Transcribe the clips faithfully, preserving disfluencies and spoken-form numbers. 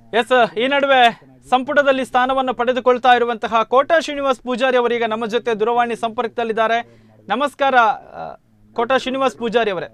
S ಈ ನಡುವೆ ಸಂಪುಟದಲ್ಲಿ ಸ್ಥಾನವನ್ನು ಪಡೆದುಕೊಳ್ತಾ ಇರುವಂತಹ ಕೋಟಾ ಶ್ರೀನಿವಾಸ್ ಪೂಜಾರಿ ಅವರೀಗ ನಮ್ಮ ಜೊತೆ ದೂರವಾಣಿ ಸಂಪರ್ಕದಲ್ಲಿದ್ದಾರೆ. ನಮಸ್ಕಾರ ಕೋಟಾ ಶ್ರೀನಿವಾಸ್ ಪೂಜಾರಿ ಅವರೇ.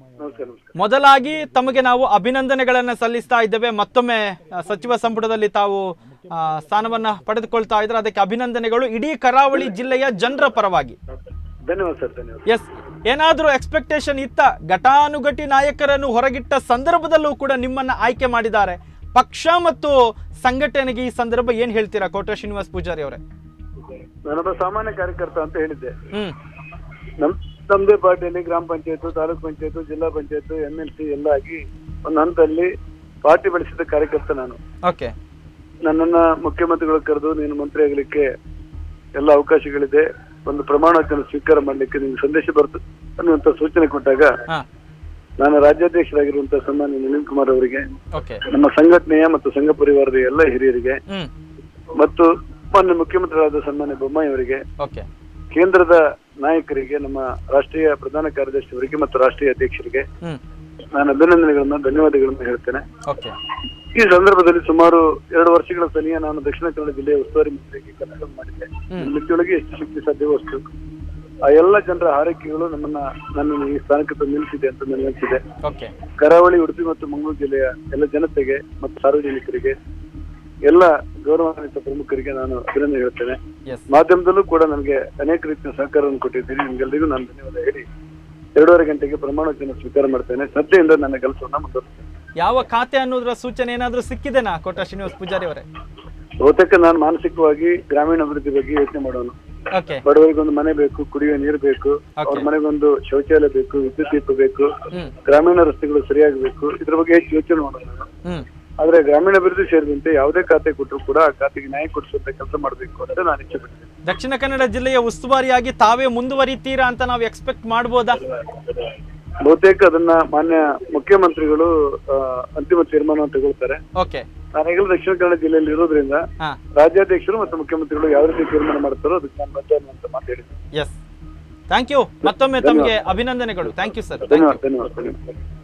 ಮೊದಲಾಗಿ ತಮಗೆ ನಾವು ಅಭಿನಂದನೆಗಳನ್ನು ಸಲ್ಲಿಸ್ತಾ ಇದ್ದೇವೆ. ಮತ್ತೊಮ್ಮೆ ಸಚಿವ ಸಂಪುಟದಲ್ಲಿ ತಾವು ಸ್ಥಾನವನ್ನ ಪಡೆದುಕೊಳ್ತಾ ಇದ್ರೆ ಅದಕ್ಕೆ ಅಭಿನಂದನೆಗಳು ಇಡೀ ಕರಾವಳಿ ಜಿಲ್ಲೆಯ ಜನರ ಪರವಾಗಿ. ಧನ್ಯವಾದ ಸರ್, ಧನ್ಯವಾದ. ಎಸ್, ಏನಾದ್ರೂ ಎಕ್ಸ್ಪೆಕ್ಟೇಷನ್ ಇತ್ತ? ಘಟಾನುಘಟಿ ನಾಯಕರನ್ನು ಹೊರಗಿಟ್ಟ ಸಂದರ್ಭದಲ್ಲೂ ಕೂಡ ನಿಮ್ಮನ್ನ ಆಯ್ಕೆ ಮಾಡಿದ್ದಾರೆ. ಪಕ್ಷ ಮತ್ತು ಸಂಘಟನೆಗೆ ಈ ಸಂದರ್ಭ ಏನ್ ಹೇಳ್ತೀರಾ ಕೋಟಾ ಶ್ರೀನಿವಾಸ್ ಪೂಜಾರಿ ಅವರೇ? ನಾನೊಬ್ಬ ಸಾಮಾನ್ಯ ಕಾರ್ಯಕರ್ತ ಅಂತ ಹೇಳಿದ್ದೆ. ಹ್ಮ್ ನಮ್ ನಮ್ದೇ ಪಾರ್ಟಿಯಲ್ಲಿ ಗ್ರಾಮ ಪಂಚಾಯತ್, ತಾಲೂಕ್ ಪಂಚಾಯತ್, ಜಿಲ್ಲಾ ಪಂಚಾಯತ್, ಎಂ ಎಲ್ ಸಿ ಎಲ್ಲ ಆಗಿ ಒಂದು ಹಂತದಲ್ಲಿ ಪಾರ್ಟಿ ಬೆಳೆಸಿದ ಕಾರ್ಯಕರ್ತ ನಾನು. ಓಕೆ. ನನ್ನನ್ನ ಮುಖ್ಯಮಂತ್ರಿಗಳು ಕರೆದು ನೀನು ಮಂತ್ರಿ ಆಗ್ಲಿಕ್ಕೆ ಎಲ್ಲ ಅವಕಾಶಗಳಿದೆ, ಒಂದು ಪ್ರಮಾಣ ವಚನ ಸ್ವೀಕಾರ ಮಾಡ್ಲಿಕ್ಕೆ ನಿಮ್ಗೆ ಸಂದೇಶ ಬರ್ತು ಅನ್ನುವಂತ ಸೂಚನೆ ಕೊಟ್ಟಾಗ ನಾನು ರಾಜ್ಯಾಧ್ಯಕ್ಷರಾಗಿರುವಂತಹ ಸನ್ಮಾನ್ಯ ನಳಿನ್ ಕುಮಾರ್ ಅವರಿಗೆ, ನಮ್ಮ ಸಂಘಟನೆಯ ಮತ್ತು ಸಂಘ ಪರಿವಾರದ ಎಲ್ಲ ಹಿರಿಯರಿಗೆ ಮತ್ತು ಮಾನ್ಯ ಮುಖ್ಯಮಂತ್ರಿಗಳಾದ ಸನ್ಮಾನ್ಯ ಬೊಮ್ಮಾಯಿ ಅವರಿಗೆ, ಕೇಂದ್ರದ ನಾಯಕರಿಗೆ, ನಮ್ಮ ರಾಷ್ಟ್ರೀಯ ಪ್ರಧಾನ ಕಾರ್ಯದರ್ಶಿ ಅವರಿಗೆ ಮತ್ತು ರಾಷ್ಟ್ರೀಯ ಅಧ್ಯಕ್ಷರಿಗೆ ನಾನು ಅಭಿನಂದನೆಗಳನ್ನ ಧನ್ಯವಾದಗಳನ್ನು ಹೇಳ್ತೇನೆ. ಈ ಸಂದರ್ಭದಲ್ಲಿ ಸುಮಾರು ಎರಡು ವರ್ಷಗಳ ತನಿಯ ನಾನು ದಕ್ಷಿಣ ಕನ್ನಡ ಜಿಲ್ಲೆಯ ಉಸ್ತುವಾರಿ ಮಂತ್ರಿಯಾಗಿ ಕೆಲಸ ಮಾಡಿದ್ದೆ. ಮಿತಿಯೊಳಗೆ ಎಷ್ಟು ಶಕ್ತಿ ಸಾಧ್ಯವೋ ಅಷ್ಟು ಆ ಎಲ್ಲ ಜನರ ಹಾರೈಕೆಗಳು ನಮ್ಮನ್ನ ನನ್ನನ್ನು ಈ ಸ್ಥಾನಕ್ಕೆ ತಂದು ನಿಲ್ಲಿಸಿದೆ ಅಂತ ನನಗೆ ಅನಿಸಿದೆ. ಕರಾವಳಿ, ಉಡುಪಿ ಮತ್ತು ಮಂಗಳೂರು ಜಿಲ್ಲೆಯ ಎಲ್ಲ ಜನತೆಗೆ ಮತ್ತು ಸಾರ್ವಜನಿಕರಿಗೆ, ಎಲ್ಲ ಗೌರವಾನ್ವಿತ ಪ್ರಮುಖರಿಗೆ ನಾನು ಅಭಿನಂದನೆ ಹೇಳ್ತೇನೆ. ಮಾಧ್ಯಮದಲ್ಲೂ ಕೂಡ ನನಗೆ ಅನೇಕ ರೀತಿಯ ಸಹಕಾರವನ್ನು ಕೊಟ್ಟಿದ್ದೀನಿ. ನಿಮ್ಗೆಲ್ಲರಿಗೂ ನಾನು ಧನ್ಯವಾದ ಹೇಳಿ ಎರಡೂವರೆ ಗಂಟೆಗೆ ಪ್ರಮಾಣ ವಚನ ಸ್ವೀಕಾರ ಮಾಡ್ತೇನೆ. ಶ್ರದ್ಧೆಯಿಂದ ನನ್ನ ಕೆಲಸವನ್ನ ಮುಂದುವರಿಸ್ತೇನೆ. ಯಾವ ಖಾತೆ ಅನ್ನೋದ್ರ ಸೂಚನೆ ಏನಾದ್ರೂ ಸಿಕ್ಕಿದೆನಾ ಕೋಟಾ ಶ್ರೀನಿವಾಸ್ ಪೂಜಾರಿ ಅವರೇ? ಬಹುತೇಕ ನಾನು ಮಾನಸಿಕವಾಗಿ ಗ್ರಾಮೀಣ ಅಭಿವೃದ್ಧಿ ಬಗ್ಗೆ ಯೋಚನೆ ಮಾಡೋನು. ಬಡವರಿಗೊಂದು ಮನೆ ಬೇಕು, ಕುಡಿಯುವ ನೀರು ಬೇಕು, ಅವ್ರ ಮನೆಗೊಂದು ಶೌಚಾಲಯ ಬೇಕು, ವಿದ್ಯುತ್ ದೀಪ ಬೇಕು, ಗ್ರಾಮೀಣ ರಸ್ತೆಗಳು ಸರಿಯಾಗಬೇಕು, ಇದ್ರ ಬಗ್ಗೆ ಹೆಚ್ಚು ಯೋಚನೆ ಮಾಡೋದು ನಾನು. ಆದ್ರೆ ಗ್ರಾಮೀಣಾಭಿವೃದ್ಧಿ ಸೇರಿದಂತೆ ಯಾವುದೇ ಖಾತೆ ಕೊಟ್ಟರು ಕೂಡ ಆ ಖಾತೆಗೆ ನ್ಯಾಯ ಕೊಡಿಸುವಂತ ಕೆಲಸ ಮಾಡಬೇಕು ಅಂತ ನಾನು ಇಚ್ಛೆ ಪಡ್ತೇನೆ. ದಕ್ಷಿಣ ಕನ್ನಡ ಜಿಲ್ಲೆಯ ಉಸ್ತುವಾರಿಯಾಗಿ ತಾವೇ ಮುಂದುವರಿತೀರಾ ಅಂತ ನಾವು ಎಕ್ಸ್ಪೆಕ್ಟ್ ಮಾಡಬಹುದಾ? ಬಹುತೇಕ ಅದನ್ನ ಮಾನ್ಯ ಮುಖ್ಯಮಂತ್ರಿಗಳು ಅಂತಿಮ ತೀರ್ಮಾನ ತಗೊಳ್ತಾರೆ. ನಾನೀಗಲೂ ದಕ್ಷಿಣ ಕನ್ನಡ ಜಿಲ್ಲೆಯಲ್ಲಿ ಇರೋದ್ರಿಂದ ರಾಜ್ಯಾಧ್ಯಕ್ಷರು ಮತ್ತು ಮುಖ್ಯಮಂತ್ರಿಗಳು ಯಾವ ರೀತಿ ತೀರ್ಮಾನ ಮಾಡ್ತಾರೋ ಅದಕ್ಕೆ ನಾನು ಬದ್ಧ ಅಂತ ಮಾತಾಡಿದ್ದೀನಿ. Yes, thank you. ಮತ್ತೊಮ್ಮೆ ತಮಗೆ ಅಭಿನಂದನೆಗಳು. Thank you sir. ಧನ್ಯವಾದ ಧನ್ಯವಾದ.